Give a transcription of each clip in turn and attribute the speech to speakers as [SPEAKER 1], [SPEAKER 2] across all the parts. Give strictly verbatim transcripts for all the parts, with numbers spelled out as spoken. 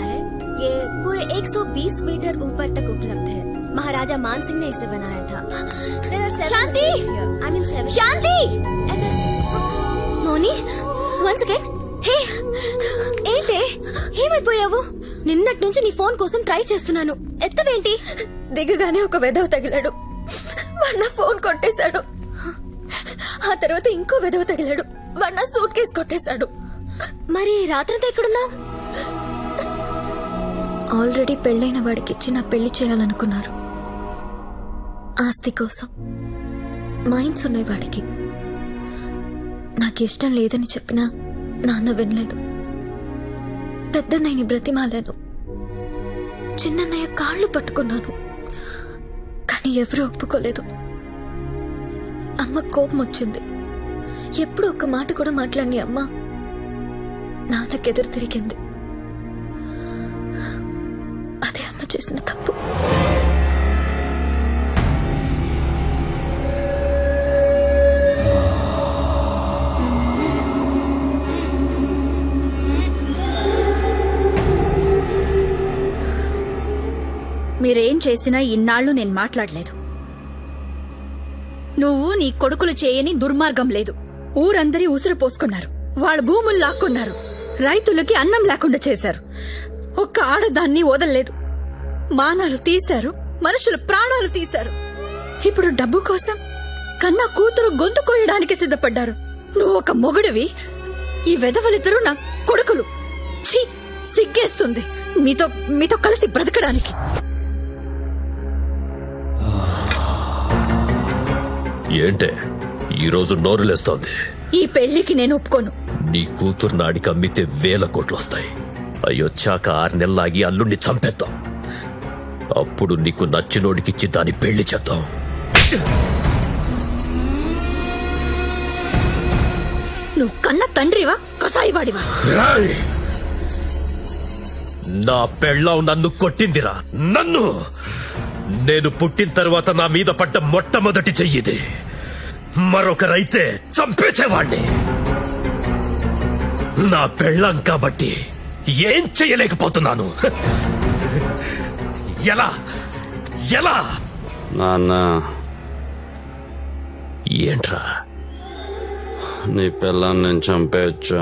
[SPEAKER 1] है। ये पूरे एक सौ बीस मीटर ऊपर तक उपलब्ध है। महाराजा मान सिंह ने इसे बनाया था। Shanti, I mean Shanti. Moni once again. Hey ఏంటే ఏమైపోయావు? నిన్నటి నుంచి నీ ఫోన్ కోసం ట్రై చేస్తున్నాను, ఎత్తవేంటి?
[SPEAKER 2] దిగగానే ఒక వెధవ తగిలాడు, వాడు నా ఫోన్ కొట్టేశాడు. ఆ తర్వాత ఇంకో వెధవ తగిలాడు, వాడు నా సూట్ కేసు కొట్టేశాడు.
[SPEAKER 1] మరి రాత్రంతా ఎక్కడున్నావు?
[SPEAKER 2] ఆల్రెడీ పెళ్లైన వాడికిచ్చి నా పెళ్లి చేయాలనుకున్నారు. ఆస్తి కోసం మైండ్స్ ఉన్నాయి వాడికి. నాకు ఇష్టం లేదని చెప్పినా నాన్న వినలేదు. పెద్దన్నయ్యని బ్రతిమాలాను, చిన్నన్నయ్య కాళ్ళు పట్టుకున్నాను, కానీ ఎవరూ ఒప్పుకోలేదు. అమ్మ కోపం వచ్చింది. ఎప్పుడు ఒక్క మాట కూడా మాట్లాడిని అమ్మ నాన్నకెదురు తిరిగింది. అదే అమ్మ చేసిన తప్పు.
[SPEAKER 3] మీరేం చేసినా ఇన్నాళ్లు నేను మాట్లాడలేదు. నువ్వు నీ కొడుకులు చేయని దుర్మార్గం లేదు. ఊరందరి ఉసురు పోసుకున్నారు, వాళ్ళ భూములు లాక్కున్నారు, రైతులకి అన్నం లేకుండా చేశారు. ఒక్క ఆడదాన్ని వదలలేదు. మానాలు తీశారు, మనుషుల ప్రాణాలు తీశారు. ఇప్పుడు డబ్బు కోసం కన్నా కూతురు గొంతు కోయడానికి సిద్ధపడ్డారు. నువ్వు ఒక మొగుడివి, ఈ వెధవలిద్దరూ నా కొడుకులు. ఛీ, సిగ్గేస్తుంది మీతో మీతో కలిసి బ్రతకడానికి.
[SPEAKER 4] ఏంటే ఈరోజు నోరులేస్తోంది?
[SPEAKER 3] ఈ పెళ్లికి నేను ఒప్పుకోను.
[SPEAKER 4] నీ కూతురు నాడికి అమ్మితే వేల కోట్లు వస్తాయి. అయ్యొచ్చాక ఆరు నెలలాగి అల్లుణ్ణి చంపేద్దాం. అప్పుడు నీకు నచ్చినోడికిచ్చి దాని పెళ్లి చేద్దాం.
[SPEAKER 3] నువ్వు కన్న తండ్రివా కసాయివాడివా?
[SPEAKER 4] నా పెళ్ళాం నన్ను కొట్టిందిరా, నన్ను. నేను పుట్టిన తర్వాత నా మీద పడ్డ మొట్టమొదటి చెయ్యిది. మరొకరైతే చంపేసేవాణ్ణి. నా పెళ్ళాం కాబట్టి ఏం చెయ్యలేకపోతున్నాను. ఎలా ఎలా
[SPEAKER 5] నాన్న,
[SPEAKER 4] ఏంట్రా?
[SPEAKER 5] నీ పిల్లని నేను చంపేయచ్చా?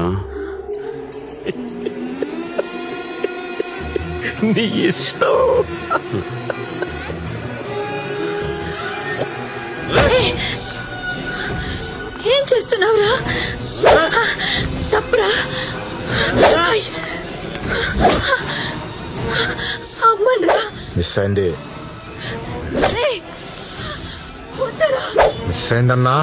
[SPEAKER 4] నీ ఇష్టం.
[SPEAKER 3] ఏం చేస్తున్నావురా? తప్పురా. అమ్మరా
[SPEAKER 6] మిస్ అయింది,
[SPEAKER 3] వద్దరా.
[SPEAKER 6] మిస్ అయిందన్నా.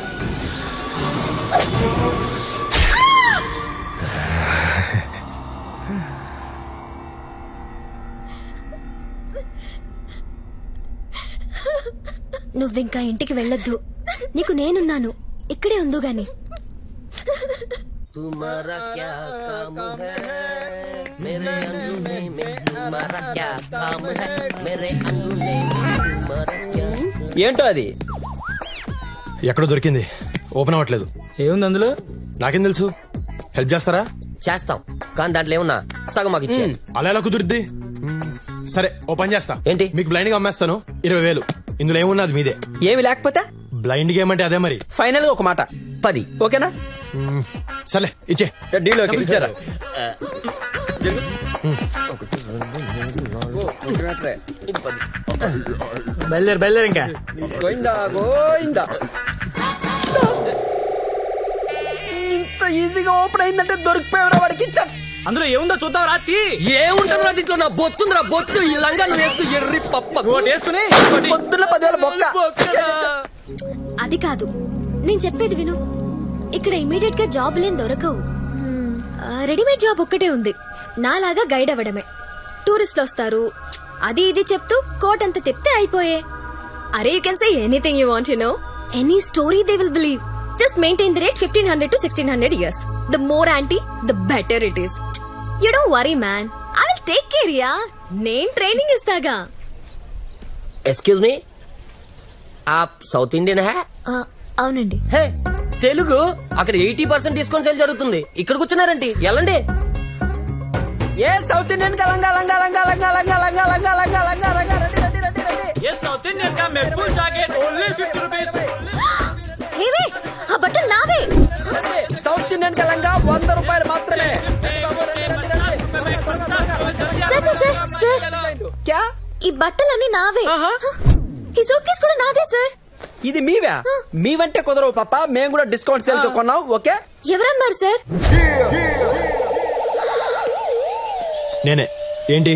[SPEAKER 1] నువ్వింకా ఇంటికి వెళ్ళొద్దు, నీకు నేనున్నాను, ఇక్కడే ఉందో గాని.
[SPEAKER 7] तुम्हारा क्या काम है मेरे अंगूठे में, तुम्हारा क्या काम है मेरे अंगूठे में, तुम्हारा क्या. ఏంటో అది
[SPEAKER 6] ఎక్కడో దొరికింది, ఓపెన్ అవ్వట్లేదు.
[SPEAKER 7] ఏముంది అందులో?
[SPEAKER 6] నాకేం తెలుసు, హెల్ప్ చేస్తారా?
[SPEAKER 7] చేస్తాం, కానీ దాంట్లో ఏమన్నా సగం మాకు ఇచ్చే.
[SPEAKER 6] అలా ఎలా కుదురుద్ది? సరే ఓ పని చేస్తా.
[SPEAKER 7] ఏంటి?
[SPEAKER 6] మీకు బ్లైండ్ గా అమ్మేస్తాను, ఇరవై వేలు. ఇందులో ఏమున్నది మీదే.
[SPEAKER 7] ఏమి లేకపోతే
[SPEAKER 6] బ్లైండ్ గేమ్ అంటే అదే మరి.
[SPEAKER 7] ఫైనల్ గా ఒక మాట, పది. ఓకేనా?
[SPEAKER 6] సరే ఇచ్చే.
[SPEAKER 7] Deal okay. ఇచ్చారా?
[SPEAKER 8] బయలుదేరు బయలుదేరు. ఇంకా
[SPEAKER 7] గోయిందా గోయిందా. ఇంత ఈజీగా ఓపెన్ అయిందంటే దొరికిపోయావురా వాడికి. ఇచ్చారు.
[SPEAKER 8] అందులో ఏముందో చూద్దాం రాత్రి.
[SPEAKER 7] ఏముంటుందిరా దీంట్లో? నా బొచ్చుందిరా, బొచ్చు. ఈ లంగా నువ్వు వేస్తూ ఎర్రి పప్ప
[SPEAKER 8] వేసుకుని
[SPEAKER 7] పొద్దున్న పదివేల బొక్క.
[SPEAKER 1] అది కాదు, నేను చెప్పేది విను. ఇక్కడ ఇమీడియట్ గా జాబ్ లేని దొరకవు. రెడీమేడ్ జాబ్ ఒక్కటే ఉంది, నాలాగా గైడ్ అవ్వడమే. టూరిస్టులు వస్తారు, అది ఇది చెప్తూ కోట్ అంత తిప్తే అయిపోయే. అరే you can say anything you want, you know, any story they will believe. Just maintain the rate fifteen hundred to sixteen hundred years. The more antique the better it is. You don't worry man, I will take care. Yeah, నేను training ఇస్తాగా.
[SPEAKER 7] Excuse me, ఆప్ South Indian హే?
[SPEAKER 1] అవునండి.
[SPEAKER 7] హే, తెలుగు. అక్కడ eighty percent discount sale జరుగుతుంది, ఇక్కడ కూర్చున్నారండి. వెళ్ళండి.
[SPEAKER 9] ఏ సౌత్ ఇండియన్ కా లంగా లంగా లంగా లంగా లంగా లంగా లంగా లంగా లంగా లంగా రెడీ రెడీ రెడీ రెడీ
[SPEAKER 8] ये साउथ इंडियन का मेहफूज जैकेट ओनली फिफ्टी रुपीस
[SPEAKER 2] ఏవే ఆ బట్టలు నావే.
[SPEAKER 9] సౌత్ ఇండియన్ కా లంగా వంద రూపాయలు మాత్రమే.
[SPEAKER 2] సార్ సార్ సార్ సార్
[SPEAKER 9] క్యా
[SPEAKER 2] ఈ బట్టలన్నీ నావే.
[SPEAKER 9] ఆహా.
[SPEAKER 2] ఈ సూట్ కేసు కూడా నాదే సార్.
[SPEAKER 9] ఇది మీవా? మీవంటే కుదరవు పాప, మేము కూడా డిస్కౌంట్ సేల్ తో కొన్నాం. ఓకే
[SPEAKER 2] ఎవరన్నారు సార్?
[SPEAKER 6] నేనే. ఏంటి?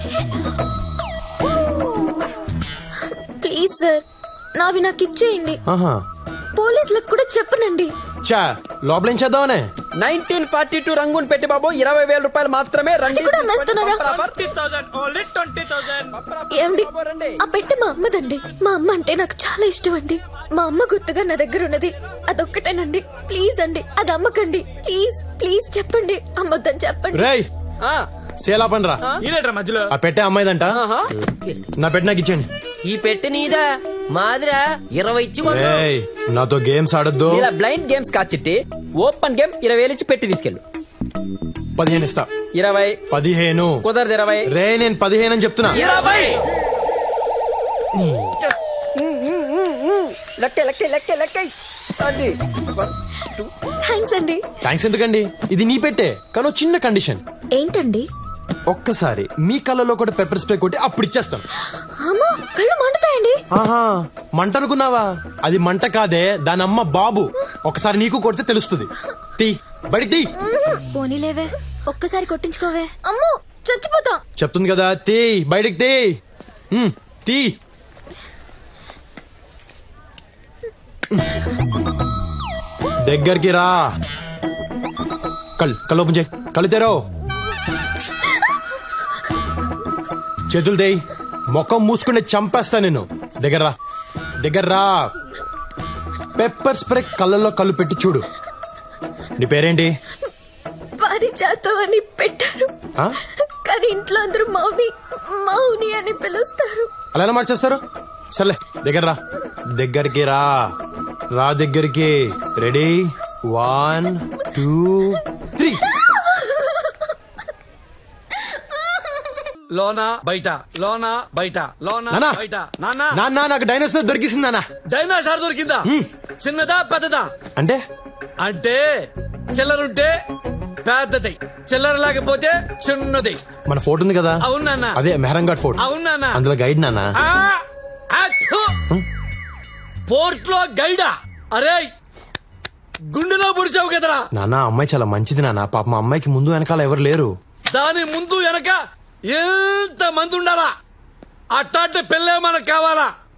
[SPEAKER 2] ప్లీజ్ సార్ నావి నాకు ఇచ్చేయండి.
[SPEAKER 6] ఆహా.
[SPEAKER 2] పోలీసులకు కూడా చెప్పనండి.
[SPEAKER 6] చా లోపల ఏం చేద్దామనే?
[SPEAKER 9] నైన్టీన్ ఫార్టీ టూ రంగుని పెట్టి బాబు ఇరవై వేల రూపాయలు మాత్రమే. రండి
[SPEAKER 2] కూడా అమ్మేస్తున్నారా?
[SPEAKER 8] Twenty thousand only twenty thousand
[SPEAKER 2] ఏమండి ఆ పెట్టె మా అమ్మదండి. మా అమ్మ అంటే నాకు చాలా ఇష్టం అండి. మా అమ్మ గుర్తుగా నా దగ్గర ఉన్నది అదొక్కటేనండి. ప్లీజ్ అండి అది అమ్మకండి. ప్లీజ్ ప్లీజ్ చెప్పండి అమ్మొద్దని చెప్పండి.
[SPEAKER 6] రేయ్ సేలా పనిరా.
[SPEAKER 8] ఈనేట్రా మధ్యలో
[SPEAKER 6] ఆ పెట్టే అమ్మాయిదంట. నా పెట్టె నాకు ఇచ్చేయండి.
[SPEAKER 7] ఈ పెట్టి నీదా మాదిరా ఇరవై ఇచ్చి కొను.
[SPEAKER 6] రేయ్ నాతో గేమ్స్ ఆడొద్దు.
[SPEAKER 9] ఇలా బ్లైండ్ గేమ్స్ కాచిట్టి ఓపెన్ గేమ్ ఇరవై వేలు ఇచ్చి పెట్టి తీసుకెళ్ళు.
[SPEAKER 6] పదిహేను ఇస్తా.
[SPEAKER 9] ఇరవై
[SPEAKER 6] పదిహేను
[SPEAKER 9] కుదరదు. ఇరవై
[SPEAKER 6] రే నేను పదిహేను అని చెప్తున్నా.
[SPEAKER 9] ఇరవై లెక్క లెక్క లెక్క లెక్క అది.
[SPEAKER 2] థ్యాంక్స్ అండి.
[SPEAKER 6] థ్యాంక్స్ ఎందుకండి, ఇది నీ పెట్టే కానీ ఓ చిన్న కండిషన్.
[SPEAKER 2] ఏంటండి?
[SPEAKER 6] ఒక్కసారి మీ కళ్ళలో కూడా పెప్పర్ స్ప్రే కొట్టి అప్పుడు ఇచ్చేస్తాను.
[SPEAKER 2] అమ్మో కళ్ళు మండుతాయండి.
[SPEAKER 6] ఆహా మంట అనుకున్నావా? అది మంట కాదే, దాని అమ్మ బాబు. ఒకసారి నీకు కొడితే తెలుస్తుంది. తీ బయటికి తీ.
[SPEAKER 1] పోనీలేవే ఒక్కసారి కొట్టించుకోవే.
[SPEAKER 2] అమ్మో చచ్చిపోతాం.
[SPEAKER 6] చెప్తుంది కదా తీ బయటికి తీ. ఉమ్, తీ. దగ్గరికి రా. కళ్ళు కళ్ళు ఓపెన్ చేయి. కళ్ళు తెరో. చేతులు దేయి. ముఖం మూసుకుని చంపేస్తా నిన్ను. దగ్గర రా. దగ్గర రా. పెప్పర్ స్ప్రే కళ్ళల్లో కళ్ళు పెట్టి చూడు. నీ పేరేంటి?
[SPEAKER 2] పారిజాతం అని పెట్టారు
[SPEAKER 6] ఆ?
[SPEAKER 2] కానీ ఇంట్లో అందరూ మౌని మౌని అని పిలుస్తారు.
[SPEAKER 6] అలా ఎలా మార్చేస్తారు? సర్లే దగ్గర రా. దగ్గరికి రా. రా దగ్గరికి. Ready one two three.
[SPEAKER 10] లోనా బయట లోనా బయట లోనా
[SPEAKER 6] నానా
[SPEAKER 10] బయట నాన్న
[SPEAKER 6] నాన్న నాకు డైనోసార్ దొరికిసింది నాన్న.
[SPEAKER 10] డైనోసార్ దొరికిందా? చిన్నదా పెద్దదా?
[SPEAKER 6] అంటే
[SPEAKER 10] అంటే చిల్లరుంటే పెద్దది, చిల్లర లేకపోతే చిన్నది.
[SPEAKER 6] మన ఫోటో ఉంది కదా?
[SPEAKER 10] అవును నాన్న.
[SPEAKER 6] అదే మెహరంఘాట్ ఫోటో.
[SPEAKER 10] అవును నాన్న.
[SPEAKER 6] అందులో గైడ్ నాన్న.
[SPEAKER 10] పోర్ట్ లో గైడా? అరే గుండెలో పొడిచావు కదరా
[SPEAKER 6] నాన్న. అమ్మాయి చాలా మంచిది నాన్న. పాప మా అమ్మాయికి ముందు వెనకాల ఎవరు లేరు.
[SPEAKER 10] దాని ముందు వెనక ఎంత మంది ఉండాలా? అట్టాంటి పెళ్ళే మనకు కావాలా?